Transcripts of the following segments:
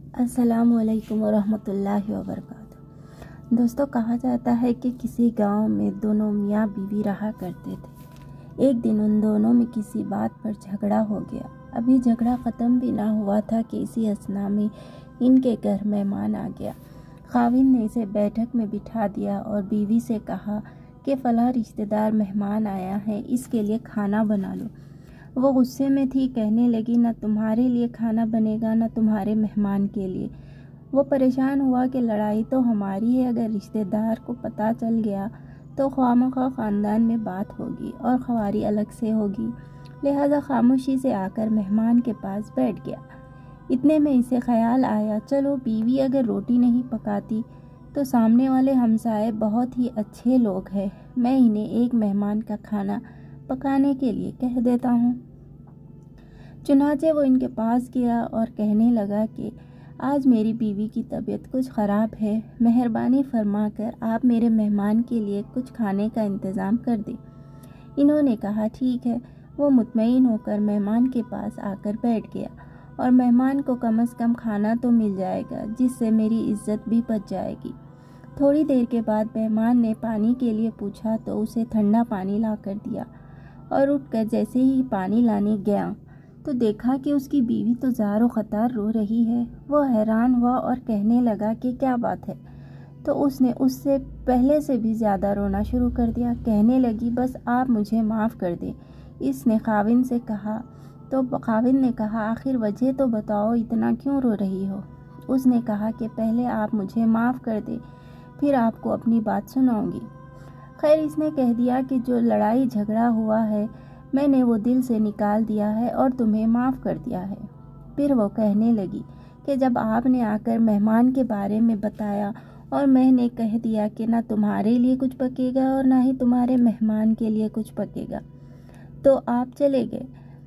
السلام علیکم ورحمۃ اللہ وبرکاتہ۔ دوستو، کہا جاتا ہے کہ کسی گاؤں میں دونوں میاں بیوی رہا کرتے تھے۔ ایک دن ان دونوں میں کسی بات پر جھگڑا ہو گیا۔ ابھی جھگڑا ختم بھی نہ ہوا تھا کہ اسی اثنا میں ان کے گھر مہمان آ گیا۔ خاوند نے اسے بیٹھک میں بٹھا دیا اور بیوی سے کہا کہ فلاں رشتہ دار مہمان آیا ہے، اس کے لیے کھانا بنا لو۔ وہ غصے میں تھی، کہنے لگی نہ تمہارے لیے کھانا بنے گا نہ تمہارے مہمان کے لیے۔ وہ پریشان ہوا کہ لڑائی تو ہماری ہے، اگر رشتہ دار کو پتہ چل گیا تو خواہ خاندان میں بات ہوگی اور خواری الگ سے ہوگی، لہذا خاموشی سے آ کر مہمان کے پاس بیٹھ گیا۔ اتنے میں اسے خیال آیا، چلو بیوی اگر روٹی نہیں پکاتی تو سامنے والے ہمسائے بہت ہی اچھے لوگ ہیں، میں انہیں ایک مہمان کا کھانا پکانے کے لیے کہہ دیتا ہوں۔ چنانچہ وہ ان کے پاس گیا اور کہنے لگا کہ آج میری بیوی کی طبیعت کچھ خراب ہے، مہربانی فرما کر آپ میرے مہمان کے لیے کچھ کھانے کا انتظام کر دیں۔ انہوں نے کہا ٹھیک ہے۔ وہ مطمئن ہو کر مہمان کے پاس آ کر بیٹھ گیا اور مہمان کو کم از کم کھانا تو مل جائے گا جس سے میری عزت بھی بچ جائے گی۔ تھوڑی دیر کے بعد مہمان نے پانی کے لیے پوچھا تو اسے ٹھنڈا پانی لا کر دیا اور اٹھ کر جیسے ہی پانی لانے گیا تو دیکھا کہ اس کی بیوی تو زار و خطار رو رہی ہے۔ وہ حیران ہوا اور کہنے لگا کہ کیا بات ہے؟ تو اس نے اس سے پہلے سے بھی زیادہ رونا شروع کر دیا۔ کہنے لگی بس آپ مجھے معاف کر دیں۔ اس نے خاوند سے کہا تو خاوند نے کہا آخر وجہ تو بتاؤ، اتنا کیوں رو رہی ہو؟ اس نے کہا کہ پہلے آپ مجھے معاف کر دیں، پھر آپ کو اپنی بات سناؤں گی۔ خیر، اس نے کہہ دیا کہ جو لڑائی جھگڑا ہوا ہے میں نے وہ دل سے نکال دیا ہے اور تمہیں معاف کر دیا ہے۔ پھر وہ کہنے لگی کہ جب آپ نے آ کر مہمان کے بارے میں بتایا اور میں نے کہہ دیا کہ نہ تمہارے لیے کچھ پکے گا اور نہ ہی تمہارے مہمان کے لیے کچھ پکے گا تو آپ چلے گئے،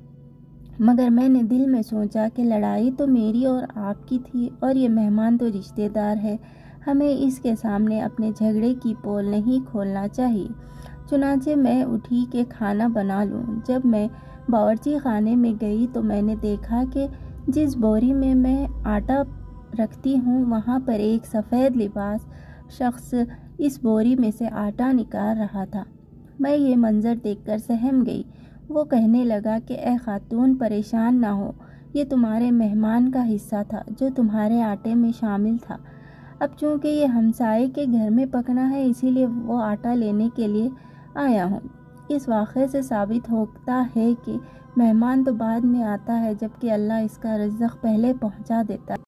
مگر میں نے دل میں سوچا کہ لڑائی تو میری اور آپ کی تھی اور یہ مہمان تو رشتہ دار ہے، ہمیں اس کے سامنے اپنے جھگڑے کی پول نہیں کھولنا چاہیے۔ چنانچہ میں اٹھی کہ کھانا بنا لوں۔ جب میں باورچی خانے میں گئی تو میں نے دیکھا کہ جس بوری میں آٹا رکھتی ہوں وہاں پر ایک سفید لباس شخص اس بوری میں سے آٹا نکال رہا تھا۔ میں یہ منظر دیکھ کر سہم گئی۔ وہ کہنے لگا کہ اے خاتون، پریشان نہ ہو، یہ تمہارے مہمان کا حصہ تھا جو تمہارے آٹے میں شامل تھا۔ اب چونکہ یہ ہمسائے کے گھر میں پکنا ہے اسی لیے وہ آٹا لینے کے لیے آیا ہوں۔ اس واقعے سے ثابت ہوتا ہے کہ مہمان تو بعد میں آتا ہے جبکہ اللہ اس کا رزق پہلے پہنچا دیتا ہے۔